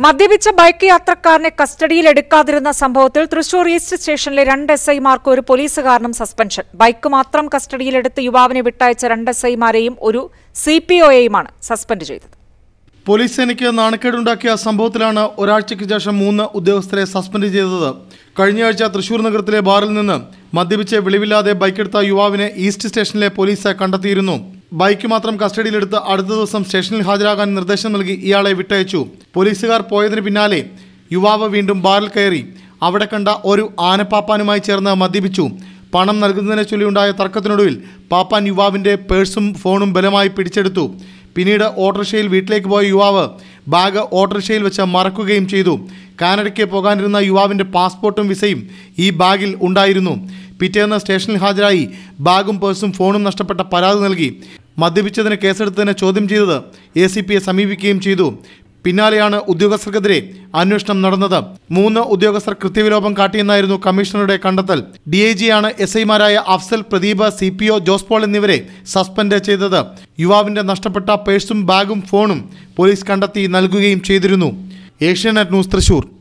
മദ്യപിച്ച bike യാത്രക്കാരനെ കസ്റ്റഡിയിലെടുക്കാതിരുന്ന സംഭവത്തിൽ Thrissur east സ്റ്റേഷനിലെ 2 എസ്ഐമാർക്ക് ഒരു പോലീസുകാരനും സസ്പെൻഷൻ. ബൈക്ക് മാത്രം കസ്റ്റഡിയിലെടുത്ത് യുവാവിനെ വിട്ടയച്ച 2 എസ്ഐമാരെയും ഒരു സിപിഒയെയുമാണ് സസ്പെൻഡ് ചെയ്തത്. പോലീസ് സേനയ്ക്ക് നാണക്കേടുണ്ടാക്കിയ സംഭവത്തിലാണ് ഒരാഴ്ചയ്ക്ക് ശേഷം 3 ഉദ്യോഗസ്ഥരെ സസ്പെൻഡ് ചെയ്തത്. കഴിഞ്ഞയാഴ്ച തൃശൂർ നഗരത്തിലെ ബാറിൽ നിന്ന് മദ്യപിച്ച് വെളിവില്ലാതെ ബൈക്കെടുത്ത യുവാവിനെ ഈസ്റ്റ് സ്റ്റേഷനിലെ പോലീസ് കണ്ടെത്തിയിരുന്നു. ബൈക്ക് മാത്രം കസ്റ്റഡിയിലെടുത്ത് അടുത്ത ദിവസം സ്റ്റേഷനിൽ ഹാജരാകാൻ നിർദ്ദേശം നൽകി ഇയാളെ വിട്ടയച്ചു. പോലീസുകാർ പോയതിന് പിന്നാലെ യുവാവ് വീണ്ടും ബാറിൽ കയറി അവിടെ കണ്ട ഒരു ആനപ്പാപ്പാനുമായി ചേർന്ന് മദ്യപിച്ചു. പണം നൽകുന്നതിനെ ചൊല്ലിയുണ്ടായ തർക്കത്തിനൊടുവിൽ പാപ്പാൻ യുവാവിൻ്റെ പേഴ്സും ഫോണും ബലമായി പിടിച്ചെടുത്തു. പിന്നീട് ഓട്ടോറിക്ഷയിൽ വീട്ടിലേക്ക് പോയ യുവാവ് ബാഗ് ഓട്ടോറിക്ഷയിൽ വെച്ച് മറക്കുകയും ചെയ്തു. കാനഡയ്ക്ക് പോകാനിരുന്ന യുവാവിൻ്റെ പാസ്പോർട്ടും വിസയും ഈ ബാഗിൽ ഉണ്ടായിരുന്നു. പിറ്റേന്ന് സ്റ്റേഷനിൽ ഹാജരായി ബാഗും പേഴ്സും ഫോണും നഷ്ടപ്പെട്ട പരാതി നൽകി. മദ്യപിച്ചതിന് കേസെടുത്തതിനെ ചോദ്യം ചെയ്തത് ACPയെ സമീപിക്കുകയും ചെയ്തു. പിന്നാലെയാണ് ഉദ്യോഗസ്ഥർക്കെതിരെ അന്വേഷണം നടന്നത്. 3 ഉദ്യോഗസ്ഥർ കൃത്യവിലോപം കാട്ടിയെന്നായിരുന്നു കമ്മീഷണറുടെ കണ്ടെത്തൽ. DIGയാണ് SIമാരായ അഫ്സൽ, പ്രദീപ്, CPO ജോസ് പോൾ എന്നിവരെ സസ്പെൻഡ് ചെയ്തത്. യുവാവിൻ്റെ നഷ്ടപ്പെട്ട പേഴ്സും ബാഗും ഫോണും പോലീസ് കണ്ടെത്തി നൽകുകയും ചെയ്തിരുന്നു. ഏഷ്യാനെറ്റ് ന്യൂസ്, തൃശൂർ.